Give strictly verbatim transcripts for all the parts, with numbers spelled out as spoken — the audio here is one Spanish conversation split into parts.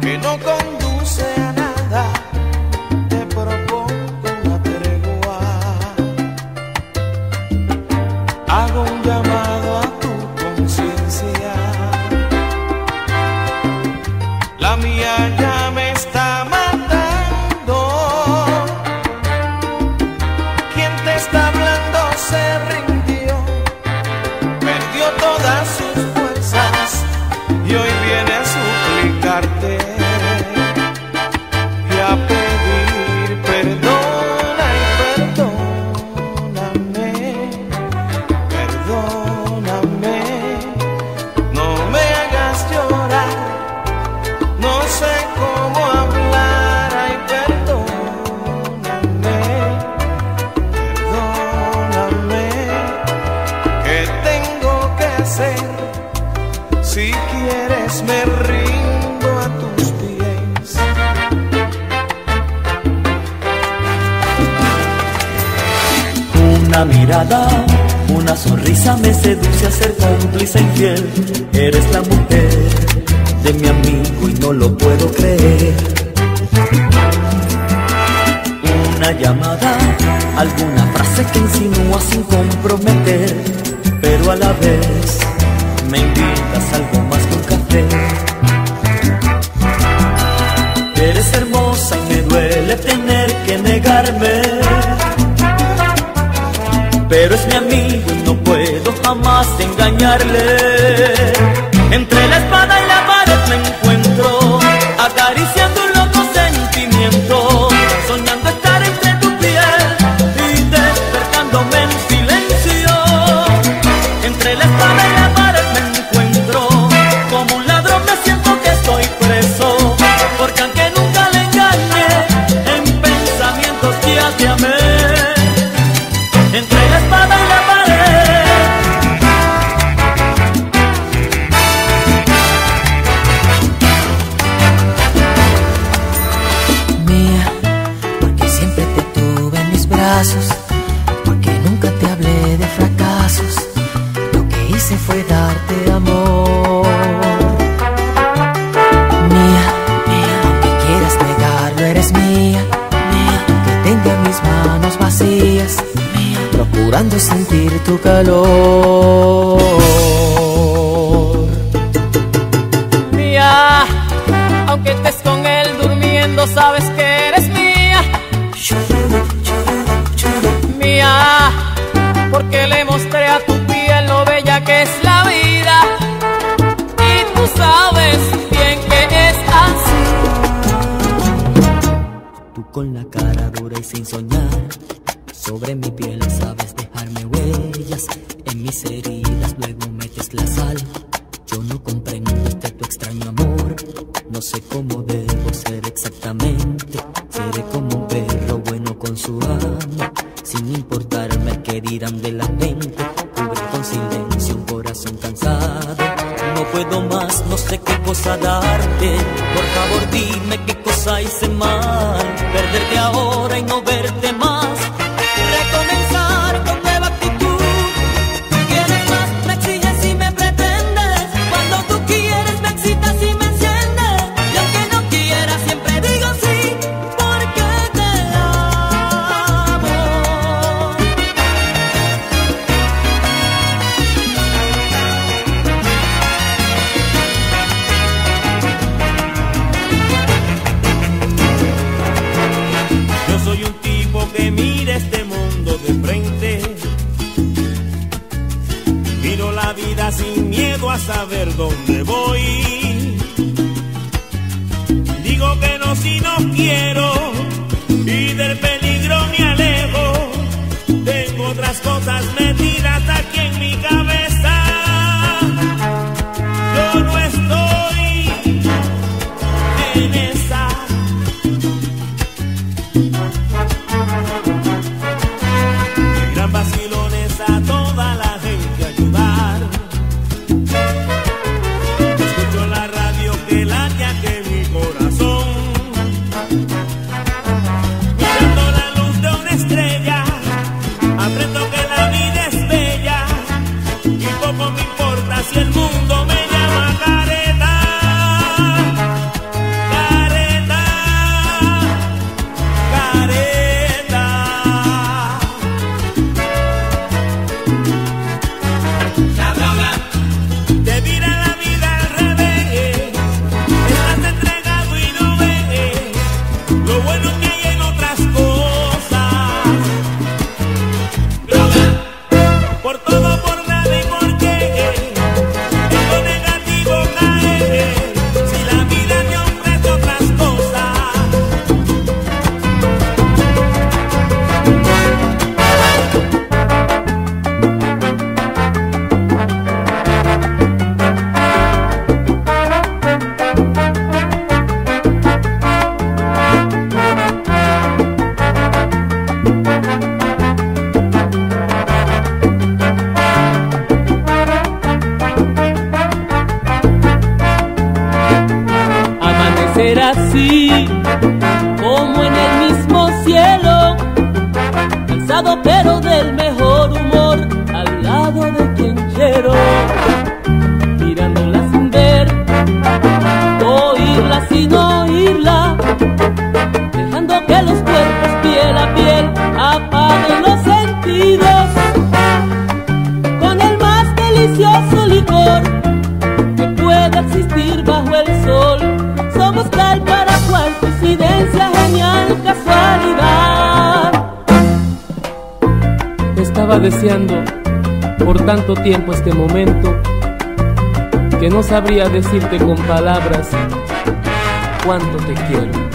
que no conduce a nada, te propongo una tregua. Hago un llamado a tu conciencia, la mía ya me está matando. Quien te está hablando se rindió, perdió todas sus fuerzas y hoy viene a suplicarte y a pedir perdona y perdóname, perdóname, no me hagas llorar, no sé cómo hablar, ay perdóname, perdóname, ¿qué tengo que hacer? Si quieres me rindo a tus pies. Una mirada, una sonrisa me seduce a ser cómplice infiel. Eres la mujer de mi amigo y no lo puedo creer. Una llamada, alguna frase que insinúa sin comprometer, pero a la vez me invitas a algo más que un café. Eres hermosa y me duele tener que negarme, pero es mi amigo y no puedo jamás engañarle. Entre la espada y la pared me encuentro, acariciando un loco sentimiento, soñando estar entre tu piel y despertándome en silencio. Entre la espada y la pared me encuentro, como un ladrón me siento que estoy preso, porque aunque nunca le engañé, en pensamientos ya te amé. Entre la espada y la pared, mía, porque siempre te tuve en mis brazos, porque nunca te hablé de fracasos, lo que hice fue darte amor. Mía, mía, aunque quieras negarlo, eres mía, mía, aunque tenga mis manos vacías, mía, procurando sentir tu calor. Mía, aunque estés con él durmiendo, sabes que eres mía. Mía, porque le mostré a tu piel lo bella que es la vida, y tú sabes bien que es así. tú con la cara dura y sin soñar, sobre mi piel sabes dejarme huellas, en mis heridas luego metes la sal. Yo no comprendo este tu extraño amor, no sé cómo debo ser exactamente. Seré como un perro bueno con su amo, sin importarme qué dirán de la gente. Cubre con silencio un corazón cansado, no puedo más, no sé qué cosa darte. Por favor dime qué cosa hice mal, perderte ahora y no verte más, recomenzar con nueva actitud. Quieres más, me exiges y me pretendes, cuando tú quieres me excitas y me enciendes, y aunque no quieras siempre digo sí, porque te amo. Yo soy un tipo que mira este mundo de frente, miro la vida sin miedo a saber dónde voy. Digo que no si no quiero, y del peligro me alejo. Tengo otras cosas metidas aquí en mi cabeza. Yo no estoy en esa. El gran vacilón es a toda la gente ayudar. Escucho la radio que late aquí en mi corazón, mirando la luz de una estrella, aprendo que la vida es bella, y poco me importa si el mundo me llama careta. ser así, como en el mismo cielo, cansado pero del mejor humor, al lado de quien quiero, mirándola sin ver, oírla sin oírla, dejando que los cuerpos piel a piel apaguen los sentidos, con el más delicioso licor que pueda existir bajo el sol. Somos tal para cual, coincidencia, genial casualidad. Estaba deseando por tanto tiempo este momento que no sabría decirte con palabras cuánto te quiero.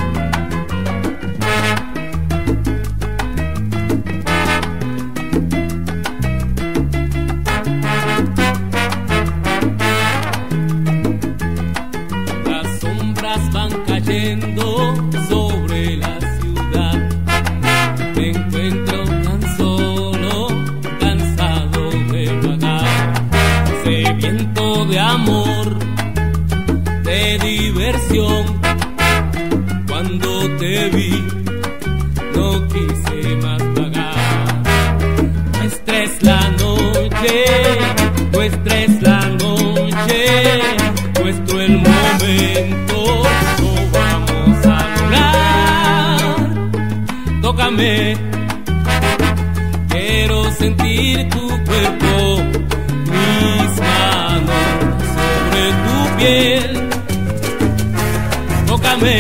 Van cayendo sobre la ciudad, me encuentro tan solo, cansado de vagar, sediento de amor, de diversión. Cuando te vi, no quise más vagar. Nuestra es la noche, nuestra es la noche, nuestro el momento. Tócame, quiero sentir tu cuerpo, mis manos sobre tu piel. Tócame,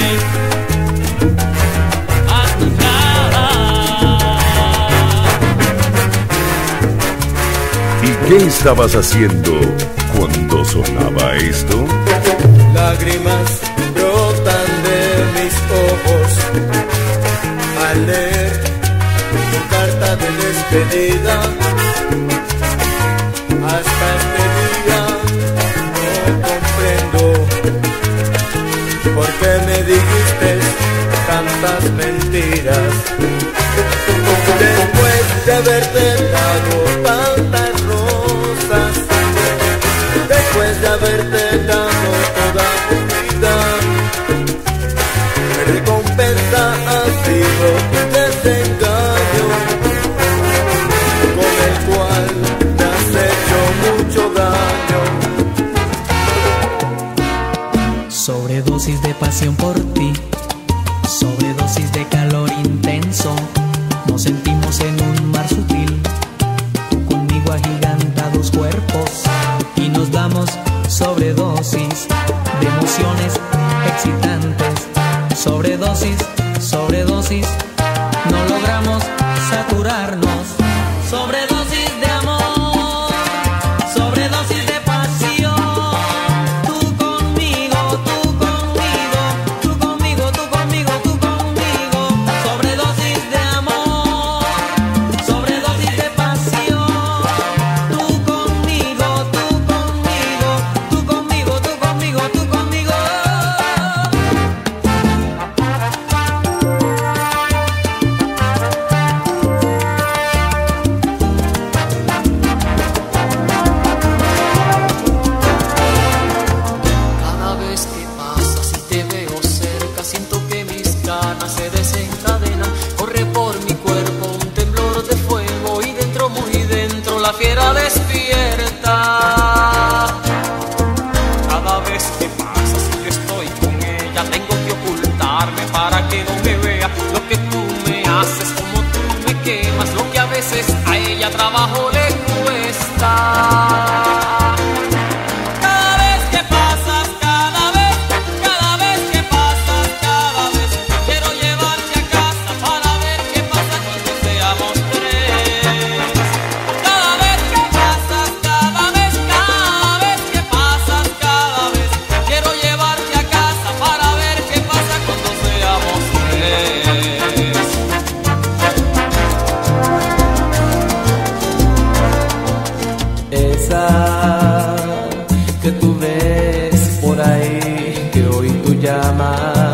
hasta allá. ¿Y qué estabas haciendo cuando sonaba esto? Lágrimas brotan de mis ojos al leer tu carta de despedida. Hasta este día no comprendo por qué me dijiste tantas mentiras. Después de haberte dado tantas rosas, después de haberte dado toda mi vida, mi recompensa ha sido un desengaño con el cual me has hecho mucho daño. Sobredosis de pasión por ti, sobredosis de calor intenso, nos sentimos en un mar sutil, tú conmigo agigantados cuerpos, y nos damos sobredosis de emociones excitantes. Sobredosis, sobredosis, no logramos saturarnos. Sobredosis de amor, sobredosis de pasión. Tú conmigo, tú conmigo, tú conmigo, tú conmigo, tú conmigo. Sobredosis de amor, sobredosis de pasión. Tú conmigo, tú conmigo, tú conmigo, tú conmigo, tú conmigo. La fiera despierta. Cada vez que pasa, si yo estoy con ella, tengo que ocultarme para que no me vea lo que tú me haces, como tú me quemas, lo que a veces a ella trabajo le cuesta. Que tú ves por ahí, que hoy tú llamas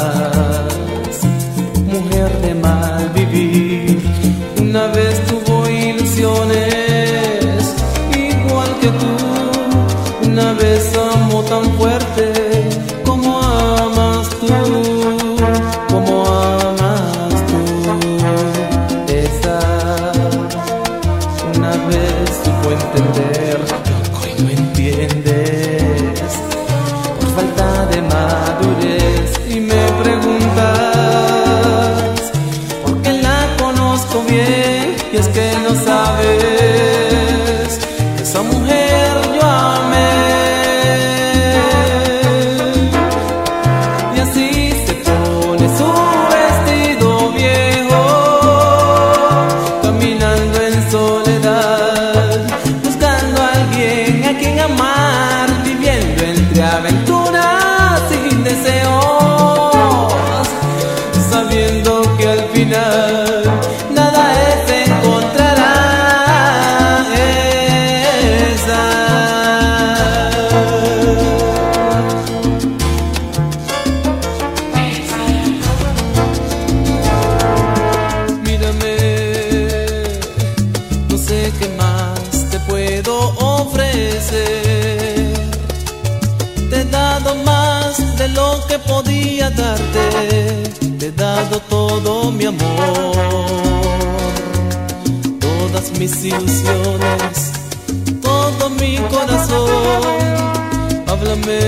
mujer de mal vivir, una vez tuvo ilusiones igual que tú, una vez amó tan fuerte como amas tú. dado todo mi amor, todas mis ilusiones, todo mi corazón. Háblame,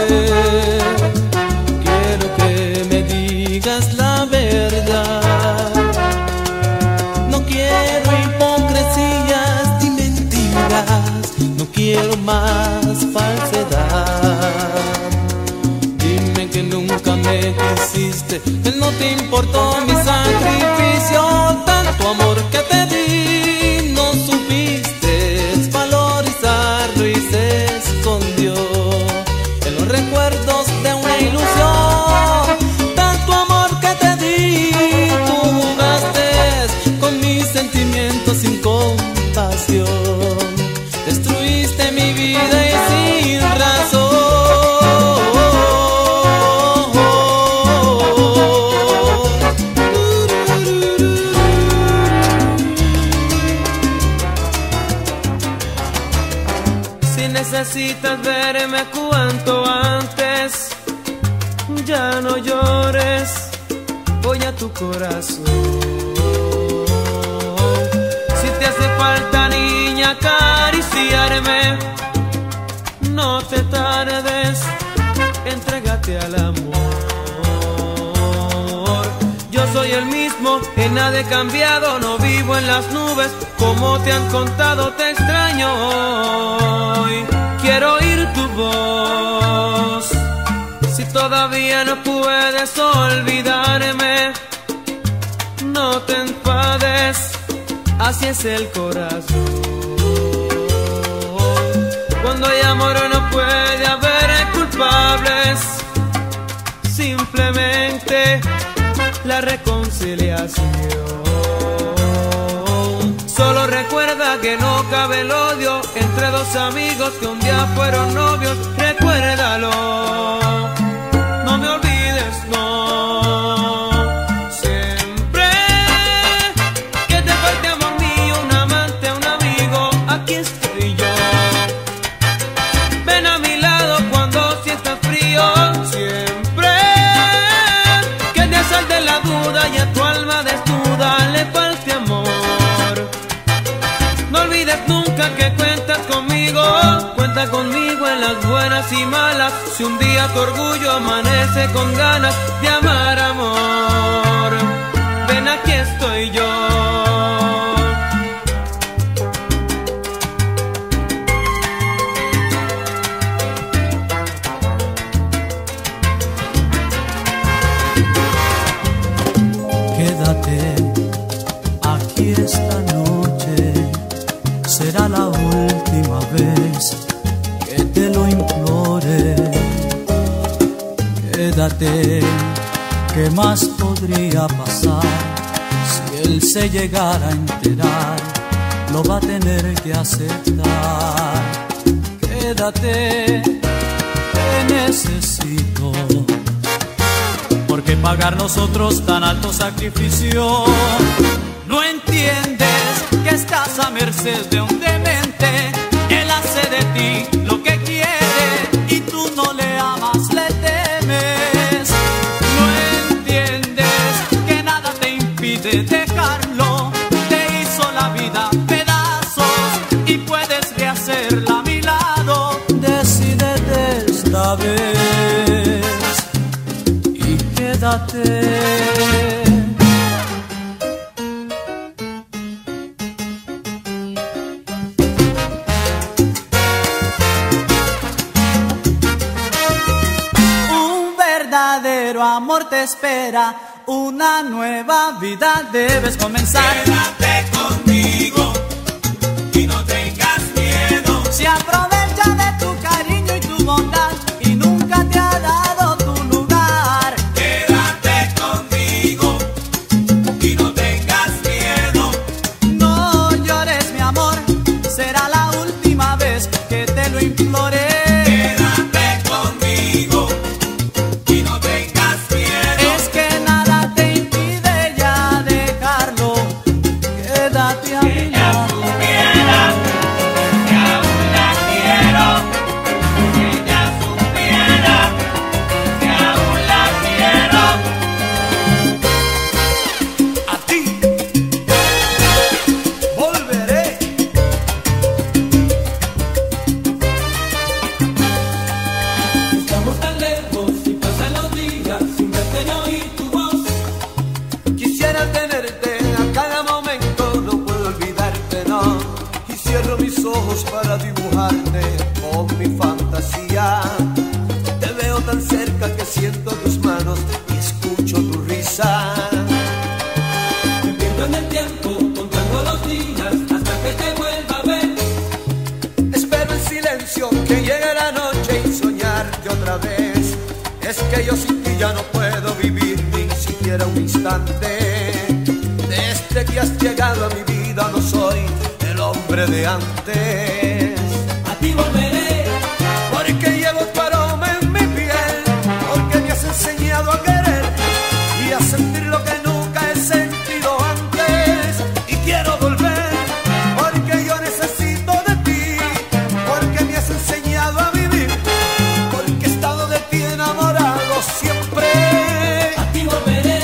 quiero que me digas la verdad. No quiero hipocresías ni mentiras, no quiero más falsedad. Dime que nunca me quisiste, que no te importó mi sacrificio. Tanto amor que te di, no supiste valorizarlo y se escondió en los recuerdos de una ilusión. Tanto amor que te di, tú jugaste con mis sentimientos sin compasión. Destruiste mi vida y sin razón. Si necesitas verme cuanto antes, ya no llores, voy a tu corazón. Si te hace falta, niña, acariciarme, no te tardes, entrégate al amor. Yo soy el mismo, en nada he cambiado, no vivo en las nubes, como te han contado, te extraño hoy. Quiero oír tu voz, si todavía no puedes olvidarme, no te enfades, así es el corazón. Cuando hay amor no puede haber culpables, simplemente la reconciliación. Solo recuerda que no cabe el odio entre dos amigos que un día fueron novios. Recuérdalo, no me olvides, no. Siempre que te falte amor mío, un amante, un amigo, aquí estoy yo. Ven a mi lado cuando sientas frío. Siempre que te asalte la duda y a tu alma desnuda le falte amor. No olvides nunca que cuentas conmigo, cuenta conmigo en las buenas y malas. Si un día tu orgullo amanece con ganas de amar, amor, ven, aquí estoy yo. Quédate aquí esta noche, será la última vez que te lo implore. Quédate, ¿qué más podría pasar? Si él se llegara a enterar, lo va a tener que aceptar. Quédate, te necesito, porque pagar nosotros tan alto sacrificio. No entiendes que estás a merced de un demente. Él hace de ti lo que quiere y tú no le amas, le temes. No entiendes que nada te impide dejarlo. Te hizo la vida pedazos y puedes rehacerla a mi lado. Decídete esta vez y quédate. Amor te espera, una nueva vida debes comenzar. Quédate conmigo y no tengas miedo. Se aprovecha de tu cariño y tu bondad y nunca te ha dado tu lugar. Quédate conmigo y no tengas miedo. No llores, mi amor, será la última vez que te lo imploré. Quédate conmigo y no tengas miedo. Es que nada te impide ya dejarlo. Quédate. ojos para dibujarte con mi fantasía. Te veo tan cerca que siento tus manos y escucho tu risa. Me pierdo en el tiempo, contando los días hasta que te vuelva a ver. Espero en silencio que llegue la noche y soñarte otra vez. Es que yo sin ti ya no puedo vivir ni siquiera un instante. Desde que has llegado a mi vida no soy el hombre de antes. A ti volveré, porque llevo tu aroma en mi piel, porque me has enseñado a querer y a sentir lo que nunca he sentido antes. Y quiero volver, porque yo necesito de ti, porque me has enseñado a vivir, porque he estado de ti enamorado siempre. a ti volveré.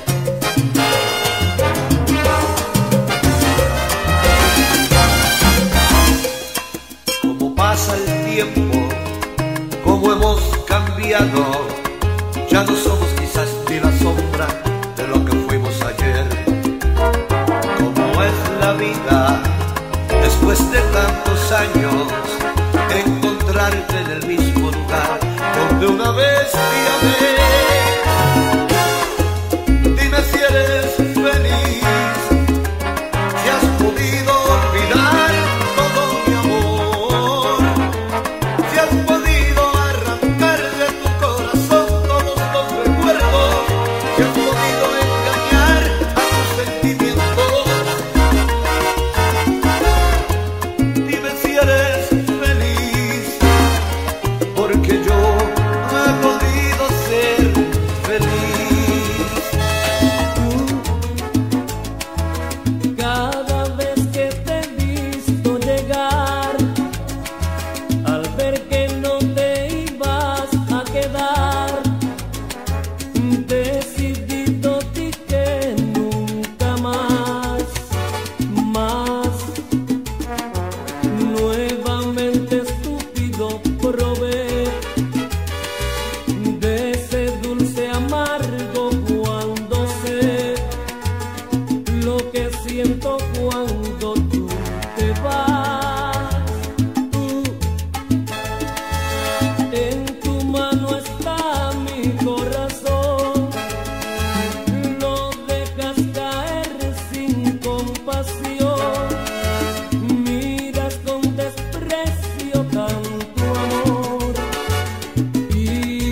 Como pasa el tiempo, como hemos cambiado, ya no somos quizás ni la sombra de lo que fuimos ayer. Como es la vida, después de tantos años, encontrarte en el mismo lugar donde una vez te amé. Dime si eres feliz, si has podido olvidar todo mi amor, si has podido arrancar de tu corazón todos los recuerdos, si has podido engañar a tus sentimientos. Dime si eres feliz, porque yo no he podido ser feliz. Cada vez que te he visto llegar, al ver que no te ibas a quedar, decidido di que nunca más, más. Nuevamente estúpido probé de ese dulce amargo cuando sé lo que siento cuando tú te vas. Tú, en tu mano está mi corazón, lo dejas caer sin compasión, miras con desprecio tanto amor y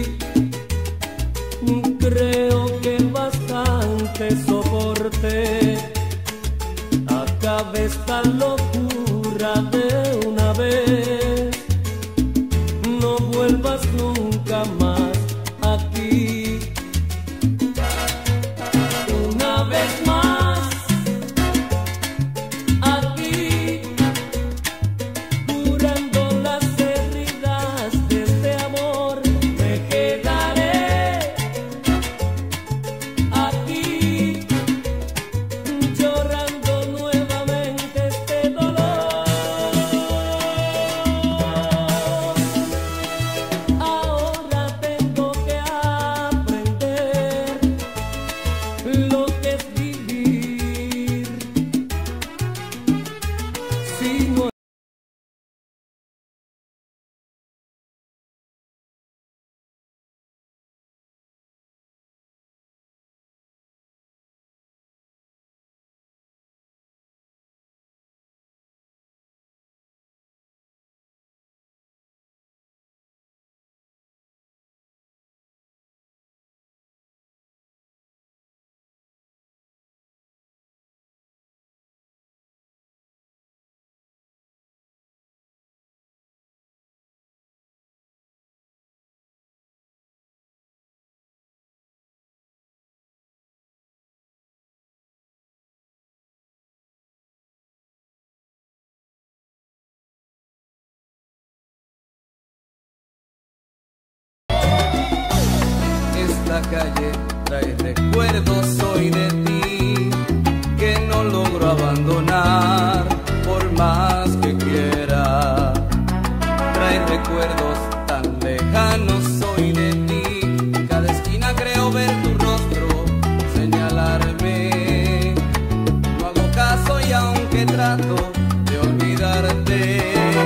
creo que bastante soporté. Acabe esta locura de una vez, no vuelvas nunca más aquí. Una vez más, aquí, curando las heridas de este amor, me quedaré aquí, llorando nuevamente este dolor. Ahora tengo que aprender lo que es vivir. Si no Esta calle trae recuerdos hoy de ti que no logro abandonar por más que quiera. Trae recuerdos tan lejanos hoy de ti, en cada esquina creo ver tu rostro señalarme. No hago caso y aunque trato de olvidarte,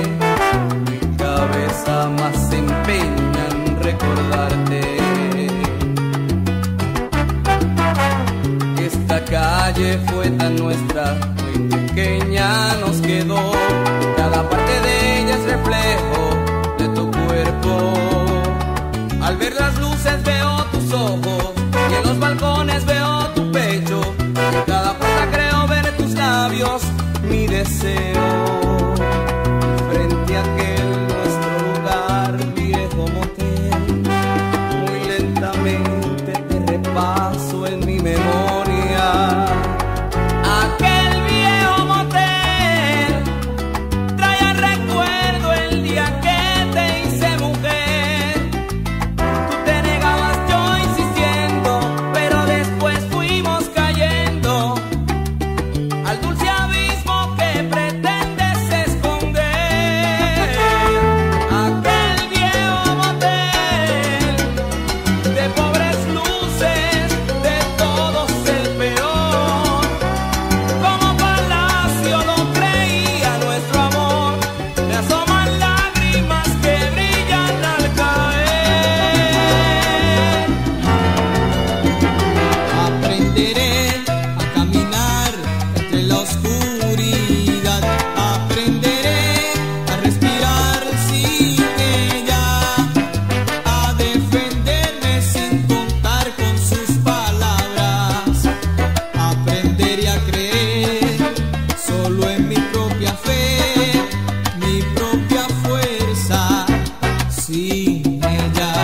calle fue tan nuestra, muy pequeña nos quedó. Cada parte de ella es reflejo de tu cuerpo. Al ver las luces veo tus ojos y en los balcones veo tu pecho. En cada puerta creo ver tus labios, mi deseo. Frente a aquel nuestro lugar, viejo motel, muy lentamente te repaso en mi memoria. Aquel viejo motel trae al recuerdo el día que te hice mujer. Tú te negabas, yo insistiendo, pero después fuimos cayendo al dulce abismo que pretendes esconder. Aquel viejo motel de pobres luces, de todos el peor. Como palacio lo creía nuestro amor, me asoman lágrimas que brillan al caer. Aprenderé a caminar entre la oscuridad, aprenderé a respirar sin ella, a defenderme sin contar con sus palabras. Aprenderé a creer solo en mi propia fe, mi propia fuerza sin ella.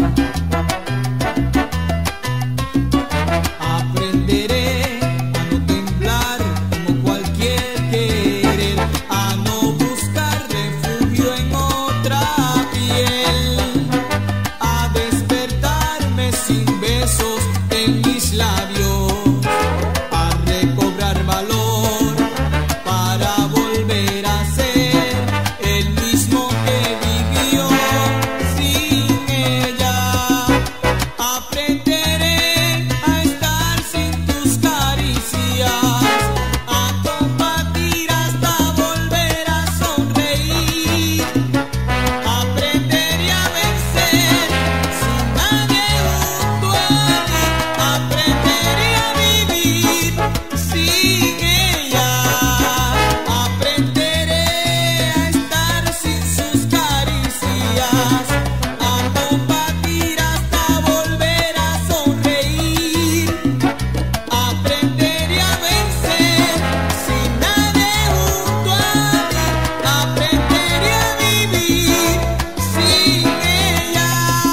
Aprenderé a no temblar como cualquier querer, a no buscar refugio en otra piel, a despertarme sin besos en mis labios, a recobrar valor para volver a ser el mismo que vivió sin ella. Aprenderé a estar sin tus caricias, a combatir hasta volver a sonreír. Aprenderé a vencer sin nadie junto a mí. Aprenderé a vivir sin ella. Aprenderé a estar sin sus caricias, a combatir hasta volver a sonreír. Aprenderé a vencer sin nadie junto a mí. Aprenderé a vivir sin ella.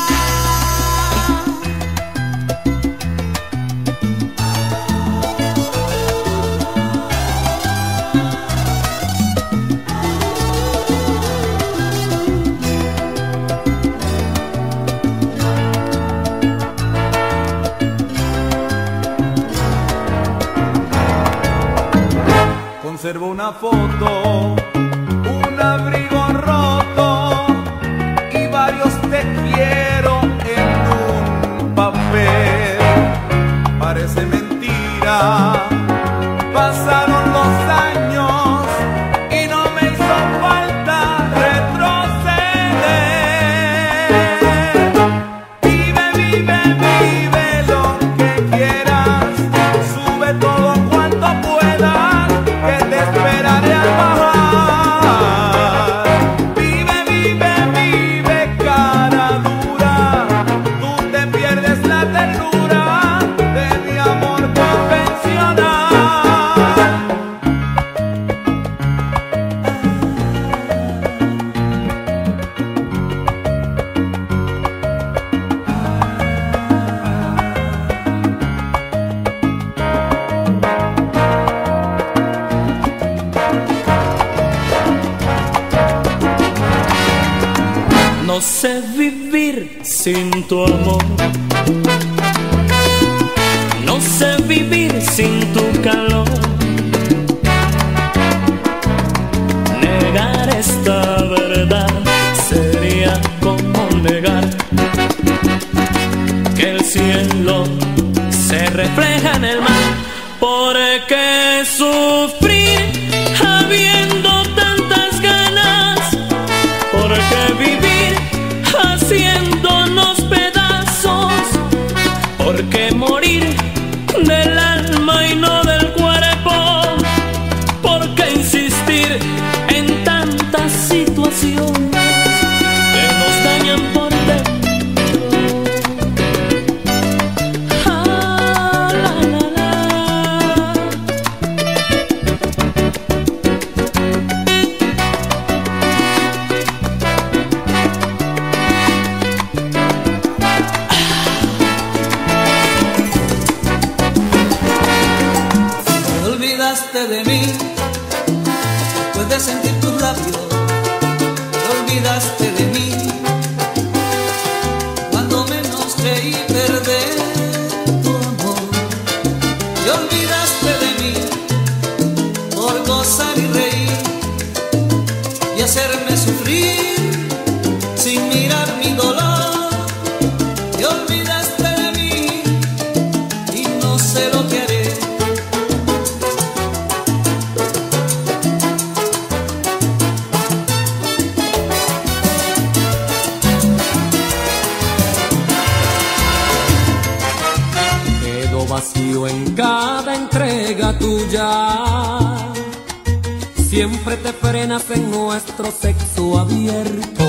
Conservo una foto, un abrigo roto y varios te quiero en un papel. Parece mentira, pasaron los años y no me hizo falta retroceder. Vive, vive, vive lo que quieras, sube todo cuanto puedas, que te esperaré al bajar. Vive, vive, vive, cara dura, tú te pierdes la ternura de mi amor convencional. No sé vivir sin tu amor, no sé vivir sin tu calor. Negar esta verdad sería como negar que el cielo se refleja en el mar. ¿Por qué sufrir habiendo tantas ganas? ¿Por qué vivir haciéndonos pedazos? ¿Por qué morir del alma y no olvidaste de mí. Después de sentir tus labios, te olvidaste de mí. Cuando menos creí perder tu amor, te olvidaste de mí por gozar y reír y hacerme sufrir sin mirar mi dolor. Te olvidaste de mí y no sé lo que haré. Quedo vacío en cada entrega tuya. Siempre te frenas en nuestro sexo abierto,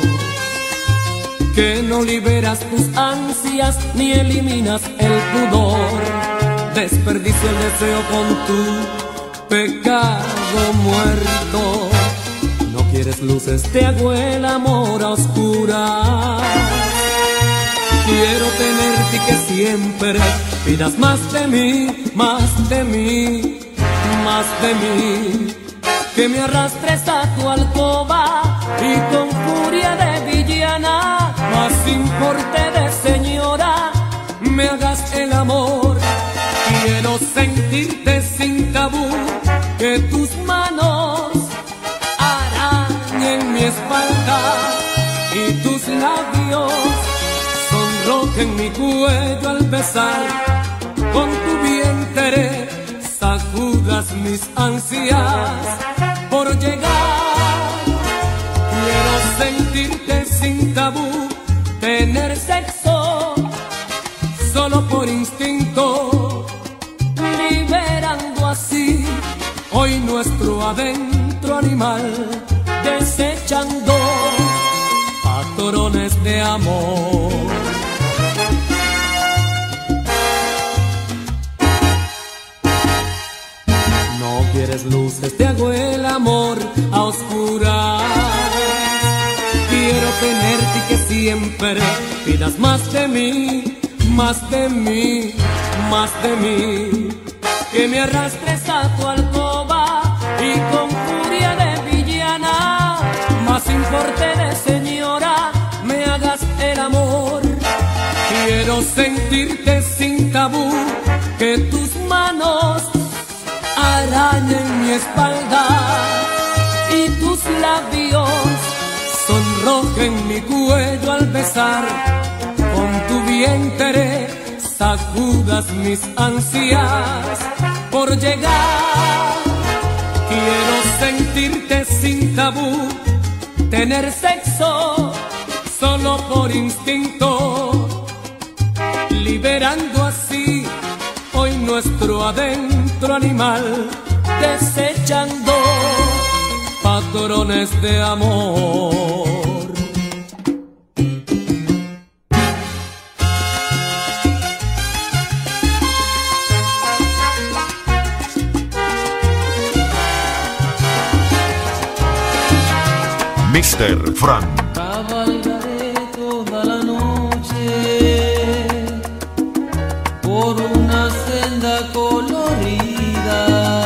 que no liberas tus ansias ni eliminas el pudor. Desperdicio el deseo con tu pecado muerto. No quieres luces, te hago el amor a oscuras. Quiero tenerte y que siempre pidas más de mí, más de mí, más de mí. Que me arrastres a tu alcoba y con furia de villana, más sin porte de señora, me hagas el amor. Quiero sentirte sin tabú, que tus manos arañen mi espalda y tus labios sonrojen mi cuello al besar. Con tu vientre sacudas mis ansias por llegar. Quiero sentirte sin tabú, tener sexo solo por instinto, liberando así hoy nuestro adentro animal, desechando patrones de amor. No quieres luces, te hago el amor a oscuras. Quiero tenerte y que siempre pidas más de mí, más de mí, más de mí. Que me arrastres a tu alcoba y con furia de villana, más sin porte de señora, me hagas el amor. Quiero sentirte sin tabú, que tus manos arañen mi espalda y tus labios sonrojen mi cuello al besar. Con tu vientre sacudas mis ansias por llegar. Quiero sentirte sin tabú, tener sexo solo por instinto, liberando así hoy nuestro adentro animal, desechando patrones de amor. mister Fran. Cabalgaré toda la noche por una senda colorida.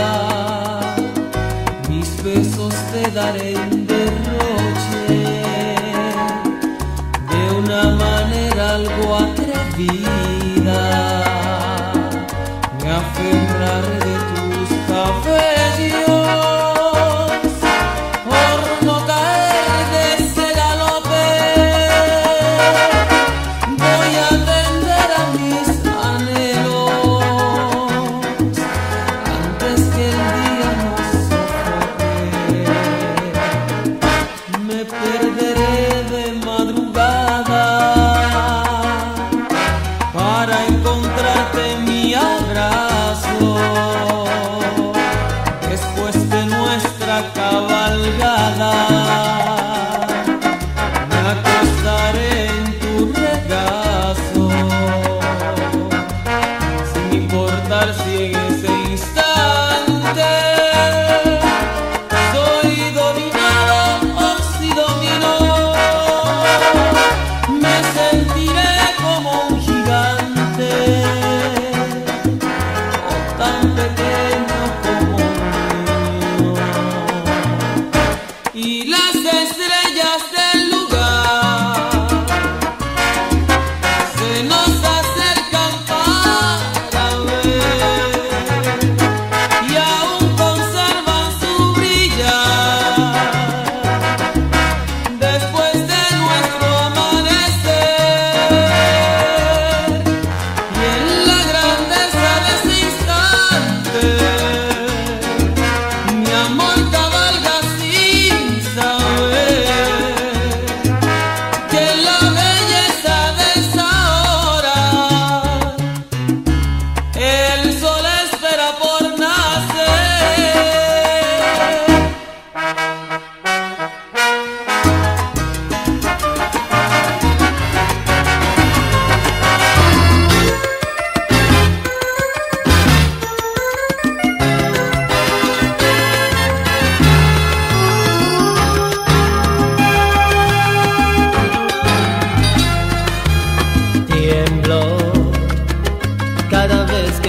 Mis besos te daré en derroche, de una manera algo atrevida. Me aferraré de tus cabellos por no caer de ese galope. Voy a atender a mis anhelos antes que el día nos sofoque. Me perderé de madrugada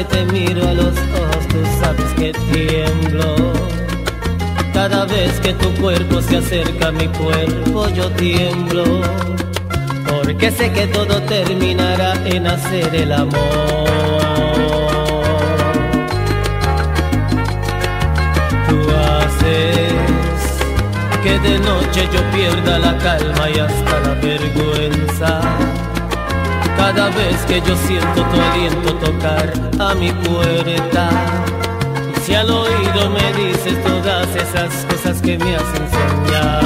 que te miro a los ojos, tú sabes que tiemblo. Cada vez que tu cuerpo se acerca a mi cuerpo, yo tiemblo. Porque sé que todo terminará en hacer el amor. Tú haces que de noche yo pierda la calma y hasta la vergüenza. Cada vez que yo siento tu aliento tocar a mi puerta, y si al oído me dices todas esas cosas que me hacen soñar,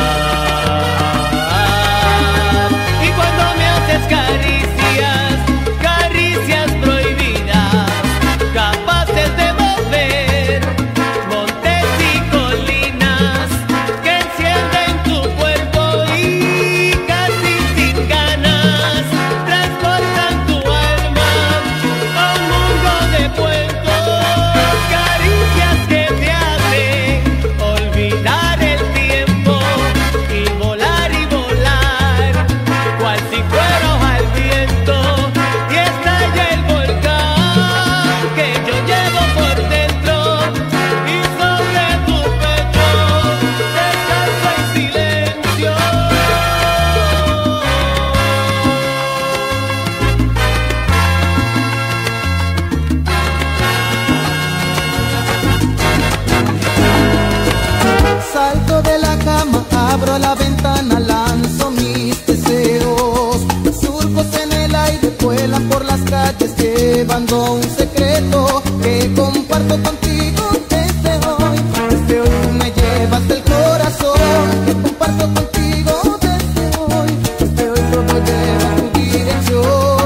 y cuando me haces caricias, caricias prohibidas, capaces de mover montes y colinas, que encienden tu cuerpo y casi sin ganas transportan tu alma a un mundo de cuentos, caricias que te hacen olvidar el tiempo y volar y volar, cual si fuera al viento, y estalla el volcán que yo llevo por dentro, y sobre tu pecho descanso en silencio. Salto de la cama, abro la ventana, lanzo mis deseos. Surcos en el aire vuelan por las calles, llevando un secreto que comparto contigo desde hoy. Desde hoy tú me llevas del corazón, que comparto contigo desde hoy. Desde hoy todo lleva tu dirección.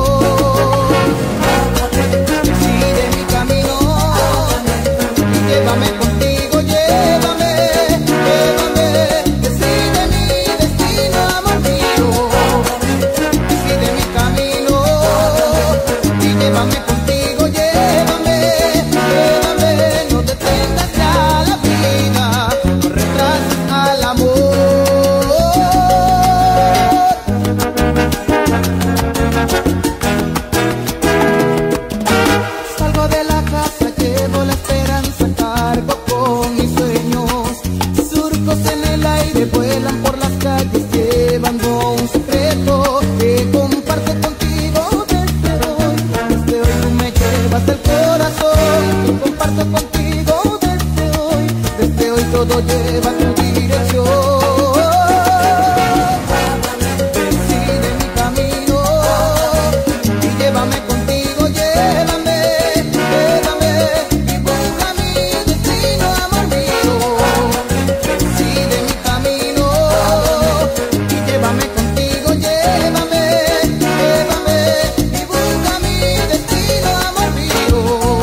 Sigue mi camino y llévame contigo, llévame, llévame. Decide mi destino, amor mío. Decide mi camino y llévame contigo, llévame, llévame. No detengas ya la vida, no retrases al amor. Salgo de la casa, llevo la esperanza, cargo con mis sueños. Surcos en el aire vuelan por las calles, llevando un secreto que comparto contigo desde hoy. Desde hoy tú me llevas del corazón, que comparto contigo desde hoy. Desde hoy todo lleva tu dirección. Decide mi camino y llévame contigo, llévame, llévame. Y busca mi destino, amor mío. Decide mi camino y llévame contigo, llévame, llévame. Y busca mi destino, amor mío.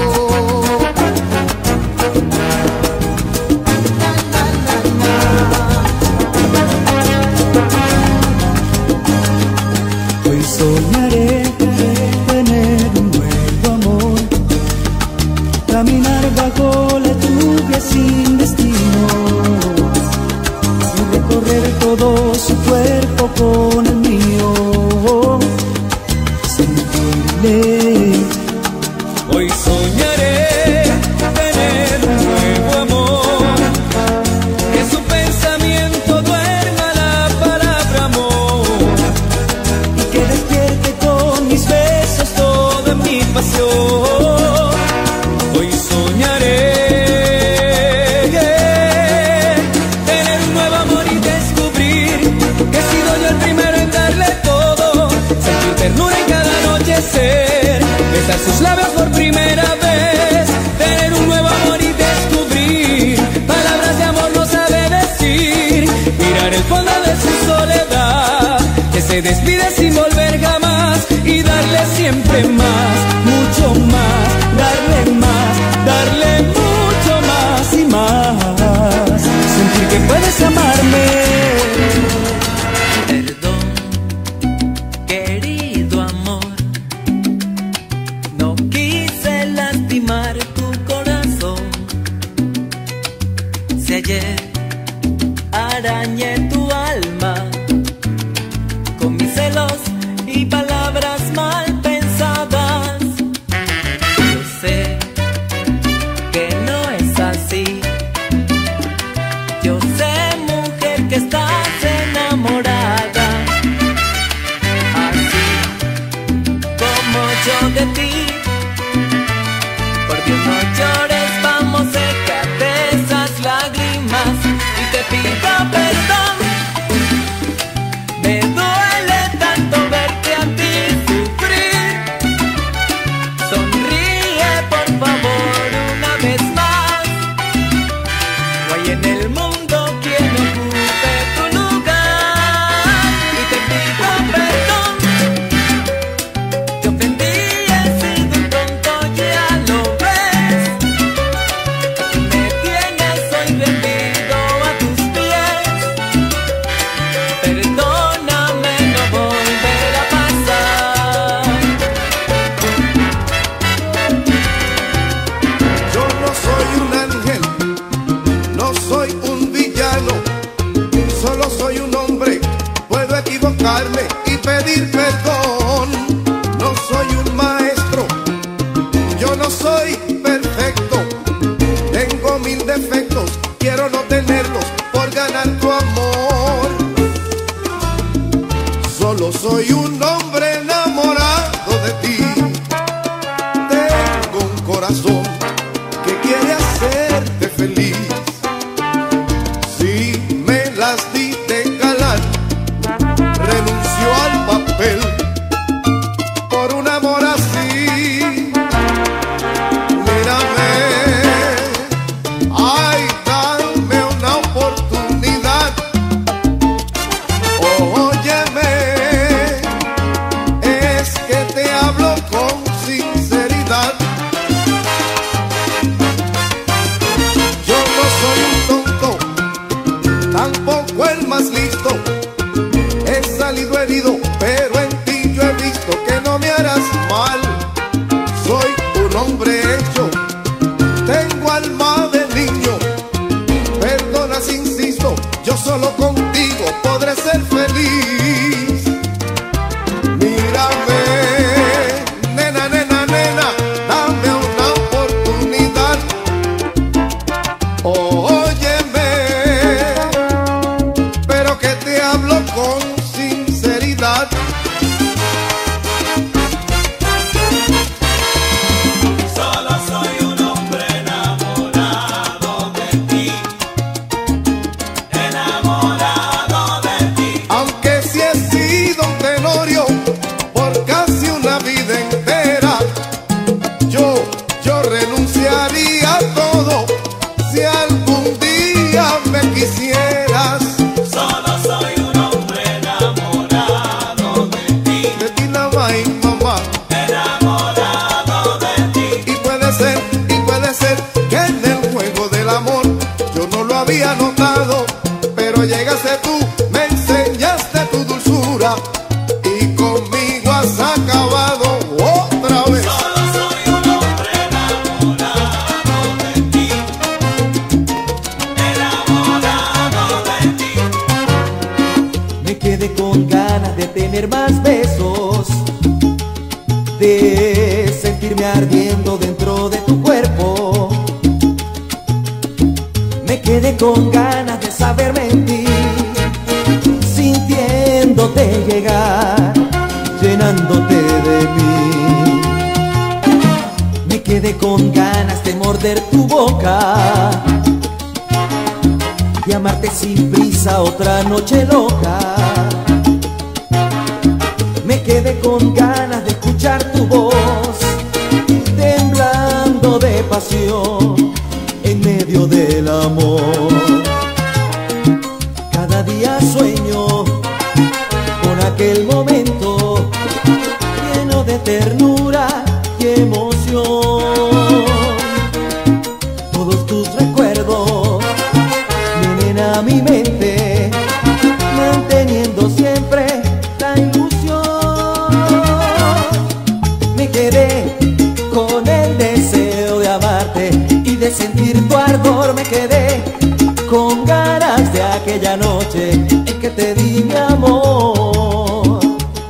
Hoy soñaré tener un nuevo amor, caminar bajo la lluvia sin destino y recorrer todo su cuerpo con el mío, sentirle. Hoy soñaré tener un nuevo amor, que su pensamiento duerma la palabra amor, y que despierte con mis besos toda mi pasión. Hoy soñaré tener un nuevo amor y descubrir que he sido yo el primero en darle todo, sentir ternura en cada anochecer, besar sus labios por primera vez. Tener un nuevo amor y descubrir palabras de amor no sabe decir, mirar el fondo de su soledad, que se despide sin volver jamás, y darle siempre más, mucho más, darle más, darle mucho más y más, sentir que puedes amarme. Perdón, querido amor, no quise no soy perfecto, tengo mil defectos, quiero no tenerlos por ganar tu amor. Solo soy un hombre enamorado de ti. Tengo un corazón que quiere hacerte feliz. Si me las diste calar, renuncio al papel por un amor así. Mírame, ay, dame una oportunidad. Óyeme, es que te hablo con sinceridad. Yo no soy un tonto, tampoco el más listo. He salido herido, pero en ti yo he visto que no me harás mal. Soy un hombre hecho, tengo alma de niño. Perdona si insisto, yo solo contigo podré ser feliz. Mírame, nena, nena, nena, dame una oportunidad. Óyeme, pero que te hablo con sinceridad. Solo soy un hombre enamorado de ti, enamorado de ti. Aunque si he sido un tenorio por casi una vida entera, yo, yo renunciaría a todo si algún día me quisieras. Solo soy un hombre enamorado de ti, De ti nada más y mamá. enamorado de ti. Y puede ser, y puede ser que en el juego del amor yo no lo había notado, pero llegaste tú, me enseñaste tu dulzura y conmigo has acabado otra vez. Solo soy un hombre enamorado de ti, enamorado de ti. Me quedé con ganas de tener más besos, de sentirme ardiendo dentro de tu cuerpo. Me quedé con ganas de saber mentir, sintiéndote llegar, llenándote de mí. Me quedé con ganas de morder tu boca, de amarte sin prisa otra noche loca. Me quedé con ganas de escuchar tu voz, temblando de pasión en medio del amor. Cada día sueño con aquel momento lleno de ternura y emoción. Todos tus recuerdos vienen a mi mente, manteniendo siempre la ilusión. Me quedé con el deseo de amarte y de sentir tu ardor. Me quedé con ganas de aquella noche en que te di mi amor.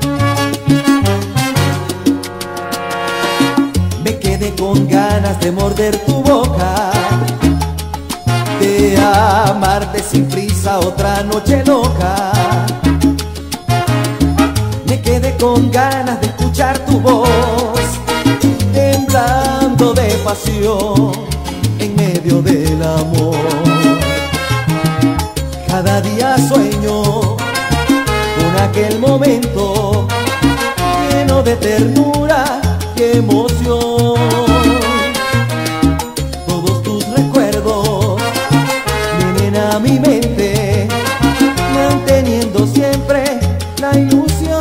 Me quedé con ganas de morder tu boca, de amarte sin prisa otra noche loca. Me quedé con ganas de escuchar tu voz, temblando de pasión en medio del amor. Cada día sueño con aquel momento lleno de ternura y emoción. Todos tus recuerdos vienen a mi mente, manteniendo siempre la ilusión.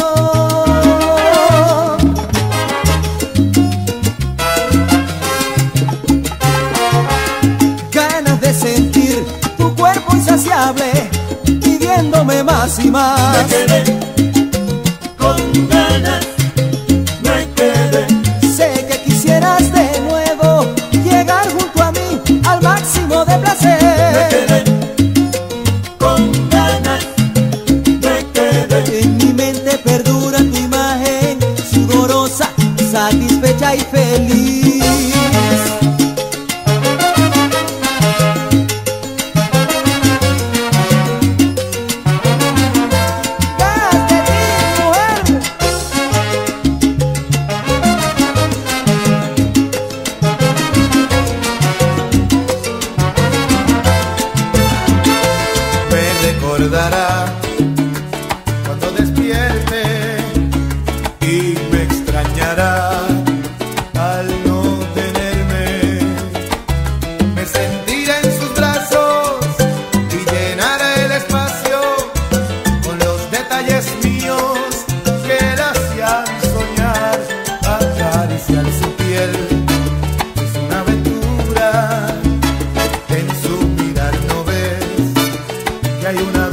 Ganas de sentir tu cuerpo insaciable, pidiéndome más y más. Me quedé con ganas, me quedé. Sé que quisieras de nuevo llegar junto a mí al máximo de placer. Me quedé con ganas, me quedé. En mi mente perdura tu imagen sudorosa, satisfecha y feliz. Cuando despierte y me extrañará al no tenerme, me sentiré en sus brazos y llenaré el espacio con los detalles míos que la hacían soñar. Acariciar su piel es una aventura, en su mirar no ves que hay una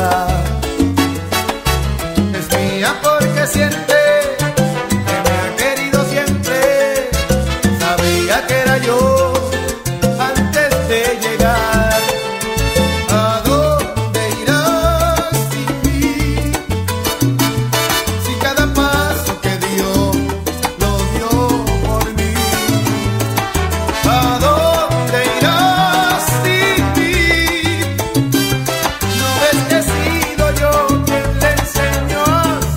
porque siente que me ha querido siempre. Sabía que era yo antes de llegar. ¿A dónde irás sin mí? Si cada paso que dio lo dio por mí. ¿A dónde irás sin mí? No ves que he sido yo quien le enseñó.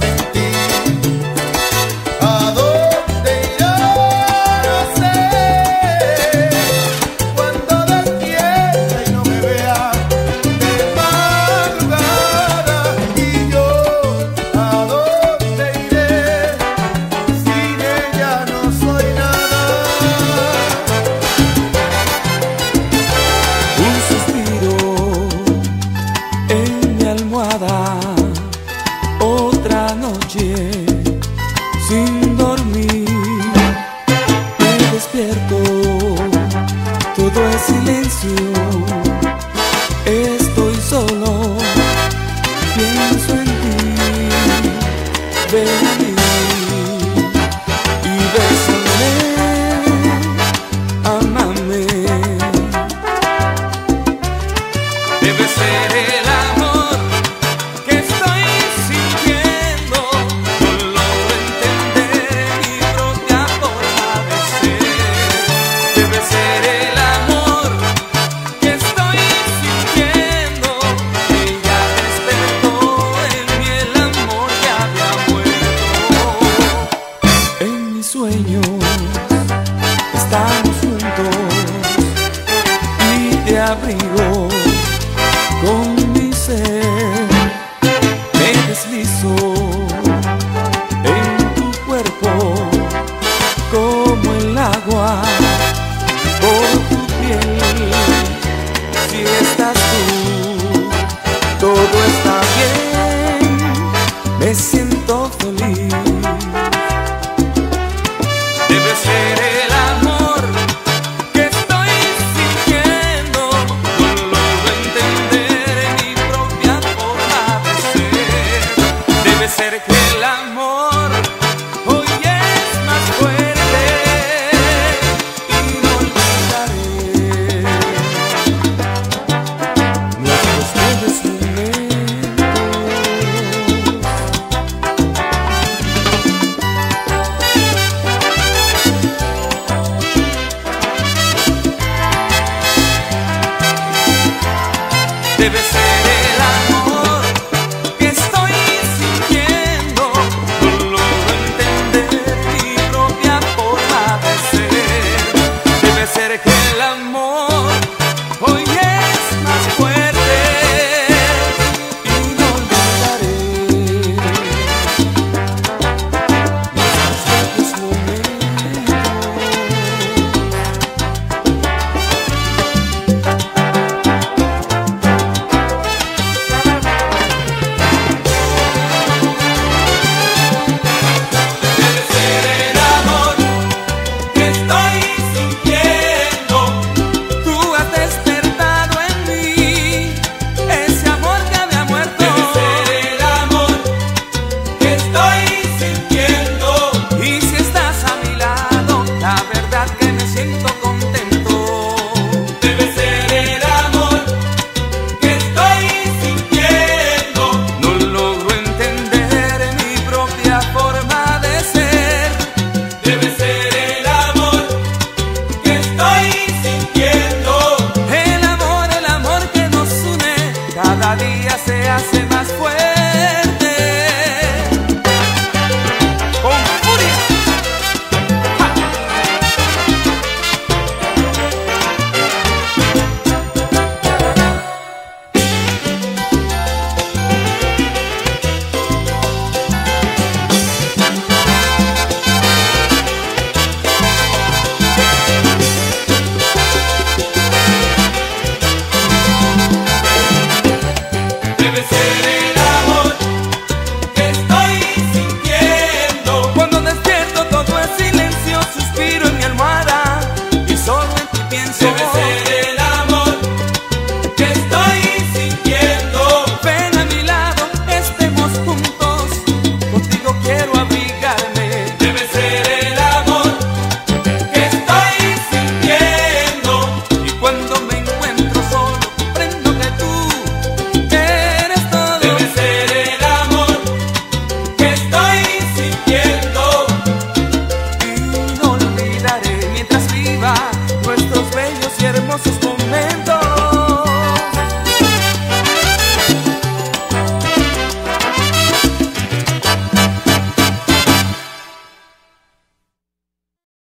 Otra noche sin dormir, me despierto, todo es silencio, estoy solo, pienso en ti, ven a mí y bésame, ámame. Debe ser el amor que estoy sintiendo, no logro entender mi propia forma de ser. Debe ser el amor que estoy sintiendo, que ya despertó en mí el amor que había muerto. En mis sueños estamos juntos y te abrigo con mi ser, me deslizo en tu cuerpo como el agua por tu piel. Si estás tú, todo está bien, me siento feliz. Debe ser el amor que estoy sintiendo, no logro entender mi propia forma de ser. Debe ser que el amor hoy es más fuerte y no olvidaré nuestros bellos momentos. Debe ser el amor que estoy sintiendo, no logro entender mi propia forma de ser. Debe ser que el amor hoy es más fuerte y no olvidaré nuestros bellos momentos. hace más fuerte. Con furia. ¡Ja! Debe ser el amor que estoy sintiendo. Cuando despierto todo es silencio, suspiro en mi almohada y solo en ti pienso. Debe ser